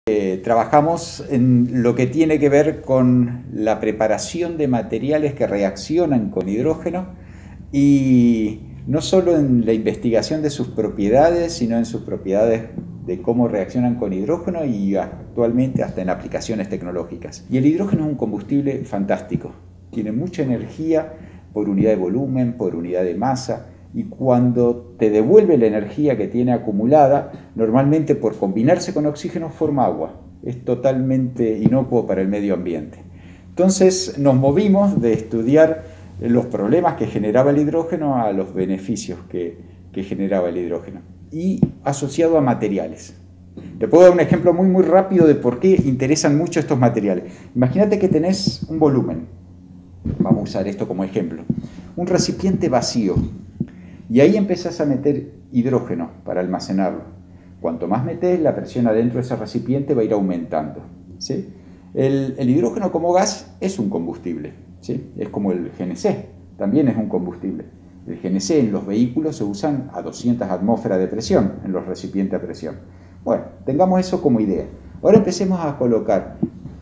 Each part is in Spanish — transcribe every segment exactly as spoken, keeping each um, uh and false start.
Eh, trabajamos en lo que tiene que ver con la preparación de materiales que reaccionan con hidrógeno y no solo en la investigación de sus propiedades, sino en sus propiedades de cómo reaccionan con hidrógeno y actualmente hasta en aplicaciones tecnológicas. Y el hidrógeno es un combustible fantástico, tiene mucha energía por unidad de volumen, por unidad de masa, y cuando te devuelve la energía que tiene acumulada, normalmente por combinarse con oxígeno forma agua. Es totalmente inocuo para el medio ambiente. Entonces nos movimos de estudiar los problemas que generaba el hidrógeno a los beneficios que, que generaba el hidrógeno, y asociado a materiales. Te puedo dar un ejemplo muy muy rápido de por qué interesan mucho estos materiales. Imagínate que tenés un volumen, vamos a usar esto como ejemplo, un recipiente vacío, y ahí empezás a meter hidrógeno para almacenarlo. Cuanto más metés, la presión adentro de ese recipiente va a ir aumentando, ¿sí? El, el hidrógeno como gas es un combustible, ¿sí? Es como el G N C, también es un combustible. El G N C en los vehículos se usan a doscientas atmósferas de presión, en los recipientes a presión. Bueno, tengamos eso como idea. Ahora empecemos a colocar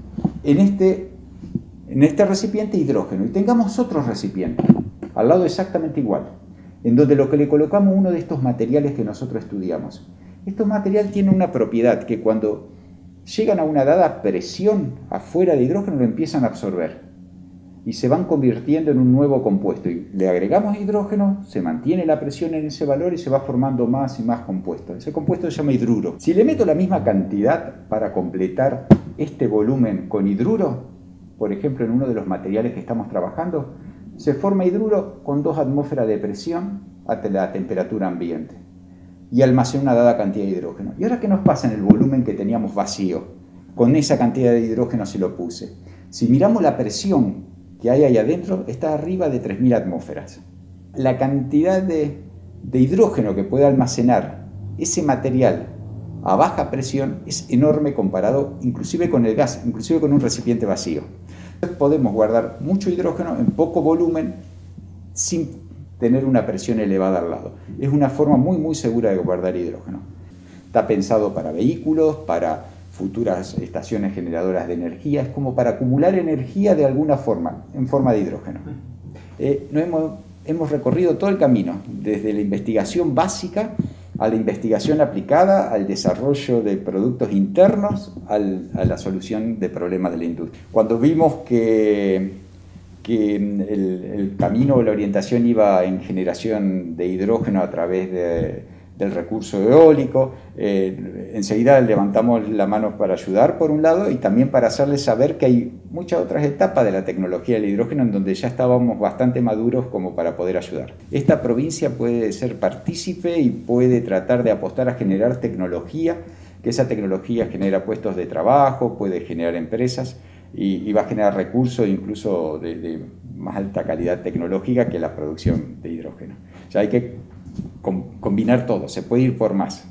en este, en este recipiente hidrógeno y tengamos otro recipiente, al lado exactamente igual, en donde lo que le colocamos uno de estos materiales que nosotros estudiamos. Estos materiales tienen una propiedad que cuando llegan a una dada presión afuera de hidrógeno lo empiezan a absorber y se van convirtiendo en un nuevo compuesto. Y le agregamos hidrógeno, se mantiene la presión en ese valor y se va formando más y más compuestos. Ese compuesto se llama hidruro. Si le meto la misma cantidad para completar este volumen con hidruro, por ejemplo en uno de los materiales que estamos trabajando, se forma hidruro con dos atmósferas de presión a la temperatura ambiente y almacena una dada cantidad de hidrógeno. ¿Y ahora qué nos pasa en el volumen que teníamos vacío? Con esa cantidad de hidrógeno se lo puse. Si miramos la presión que hay ahí adentro, está arriba de tres mil atmósferas. La cantidad de, de hidrógeno que puede almacenar ese material a baja presión es enorme comparado inclusive con el gas, inclusive con un recipiente vacío. Podemos guardar mucho hidrógeno en poco volumen sin tener una presión elevada al lado. Es una forma muy muy segura de guardar hidrógeno. Está pensado para vehículos, para futuras estaciones generadoras de energía, es como para acumular energía de alguna forma, en forma de hidrógeno. Eh, no hemos, hemos recorrido todo el camino, desde la investigación básica a la investigación aplicada, al desarrollo de productos internos, al, a la solución de problemas de la industria. Cuando vimos que, que el, el camino o la orientación iba en generación de hidrógeno a través de, del recurso eólico, eh, enseguida levantamos la mano para ayudar por un lado y también para hacerles saber que hay muchas otras etapas de la tecnología del hidrógeno en donde ya estábamos bastante maduros como para poder ayudar. Esta provincia puede ser partícipe y puede tratar de apostar a generar tecnología, que esa tecnología genera puestos de trabajo, puede generar empresas y, y va a generar recursos incluso de, de más alta calidad tecnológica que la producción de hidrógeno. O sea, hay que combinar todo, se puede ir por más.